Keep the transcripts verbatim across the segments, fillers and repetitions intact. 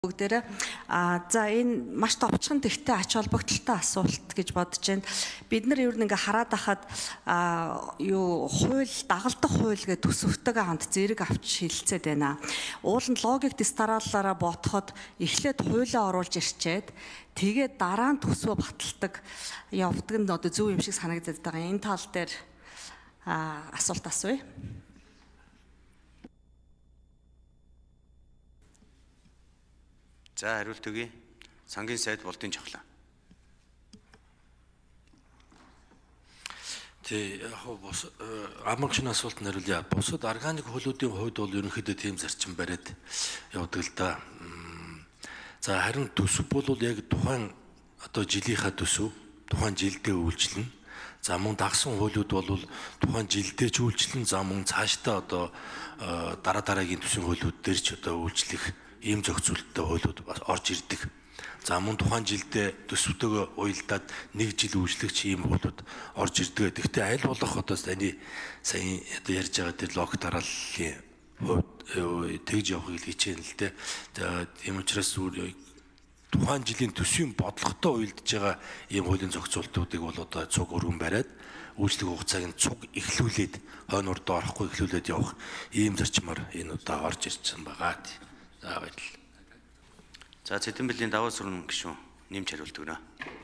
Бүгдээрээ а за энэ маш товчхон тэгтээ ач холбогдолтой асуулт гэж бодож байна. Бид нар ер нь ингээ хараад ахад а юу хууль дагалдах хууль гэдэг төсөвтэйгээ хамт зэрэг авч шилжцээд байна. Уул нь логик дистараллаараа бодоход эхлээд хуулиа оруулж ирчээд тэгээд дараа нь төсвөө баталдаг явдаг нь одоо зөв юм шиг санагдаад байгаа. Энэ тал дээр а асуулт асууя. За хариулт өгье. Сангийн сайд Болдын Чавлаа. Тэ яг бос амрагчны асуулт хариулъя. Бусад органик хуулиудын хувьд бол ерөнхийдөө тийм зарчим бариад явдаг л да. За харин төсөв бол яг тухайн одоо жилийнхаа төсөв, тухайн жилдээ үйлчлэн. За мөн дагсан хуулиуд бол тухайн жилдээ ч үйлчлэн, за мөн цаашдаа одоо дараа дараагийн төсвийн хуулиуд дээр ч одоо үйлчлэх ийм зохицуулттай хуулиуд бас орж ирдэг. За мөн тухайн жилдээ төсөвтэйгээ уялдаад нэг жил үйлчлэгч ийм хуулиуд орж ирдэг. Гэхдээ аль болох одоо таны сайн одоо ярьж байгаа тэр логик дарааллын хувьд тэгж явахыг хичээнэ л дээ. За тийм учраас тухайн жилийн төсвийн бодлоготой уялдж байгаа ийм хуулийн зохицуултуудыг бол одоо цуг өргөн бариад үйлчлэг хугацааг нь цуг эхлүүлээд хойно урдаа орохгүй эхлүүлээд явах ийм зарчмаар энэ удаа орж ирсэн байгаа. За баярлалаа. За Цэдэнбэлийн даваа сүрэн гишүүн нэмж хариулт өгнө.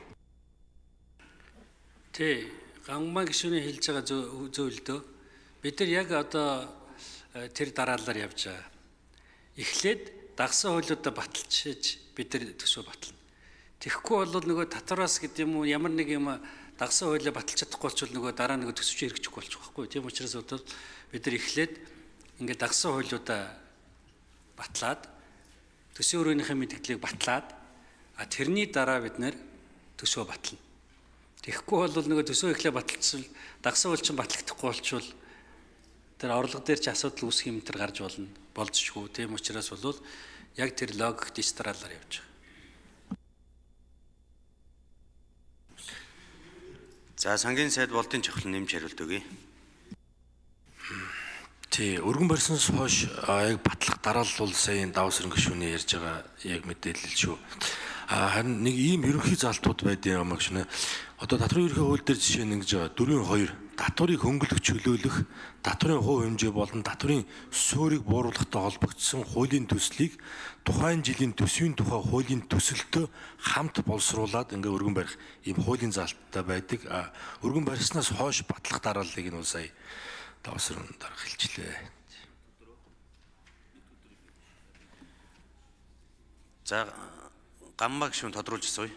Тэ гангмаа гишүүний хэлж байгаа зөвлөдөө бид нар яг одоо тэр дараалалаар явж байгаа. Эхлээд дагсан хуулиудаа баталчиж бид нар төсвөө батална. Тэгэхгүй бол нөгөө татвараас гэдэг юм уу ямар нэг юм дагсан хуулиа баталж чадахгүй болчвол нөгөө дараа нөгөө төсвч хэрэгжихгүй болчих واخгүй. Тийм учраас бол бид нар эхлээд ингээд дагсан хуулиудаа батлаад төсвийн өрөөнийхөө мэдээллийг батлаад а тэрний дараа бид нэр төсвөө батлана. Тэгэхгүй бол нөгөө төсвөө эхлээ баталчихсан дагсан хууль чинь батлагдахгүй болчвол тэр орлого дээр ч асуудал үүсэх юм тэр гарч болно. Болцчихгүй. Тийм учраас бол яг тэр логик дистралаар явж байгаа. За сангийн сайд Болдын Чавлаа нэмж хариулт өгье. Тий, өргөн барьсанаас хойш яг батлах дараалал бол сая даваа сүрэн гишүүний ярьж байгаа яг мэдээлэл шүү. Харин нэг ийм ерөнхий залтууд байдیں۔ Юм гэж нэ. Одоо татврын ерөнхий хууль дээр жишээ нь ингэж байгаа. дөрвийн хоёр татварыг хөнгөлөх чөлөөлөх, татврын хувь хэмжээ болон татврын суурийг бууруулахтай холбогдсон хуулийн төслийг тухайн жилийн төсвийн тухай хуулийн төсөлтөө хамт боловсруулад ингээ өргөн барих ийм хуулийн залттай байдаг. Өргөн барьснаас хойш батлах дарааллыг нь бол сая даваа сүрэн дарга хэлжлээ. За гаммаа гишүүн тодруулж асууя.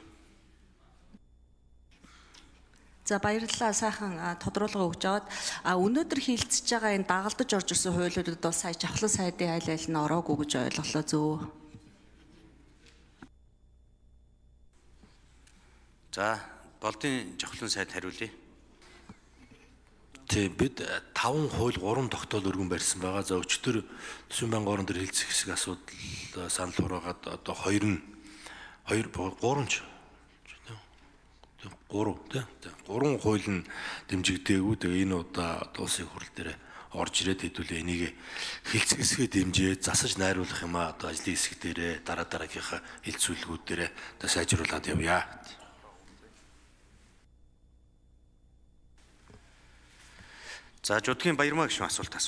За баярлалаа сайхан тодруулга өгж аваад а өнөөдөр хилцэж байгаа энэ дагалдаж орж ирсэн хуулиудад бол сая Чавлан сайдын айл айл нь ороогүй гэж ойлголоо зөв. За Болдын Чавлан сайд хариулъя. Тэ бид таван хууль гурван тогтоол өргөн барьсан байгаа. За өчтөр төсвийн байнгын орон дээр хэлцэх хэсэг асуудал санал хураагаад одоо хоёр нь хоёр гурван ч гурав тийм гурван хууль нь дэмжигдээгүй. Тэгээ энэ удаа улсын хурал дээр орж ирээд хэдүүлээ энийг хэлцэх хэсгээ дэмжиж засаж найруулах юм а одоо ажлын хэсэг дээрээ дараа дараагийнхаа хэлцүүлгүүд дээрээ одоо сайжруулад явъя. За Жудгийн Баярмаа гишүүн асуулт асууя.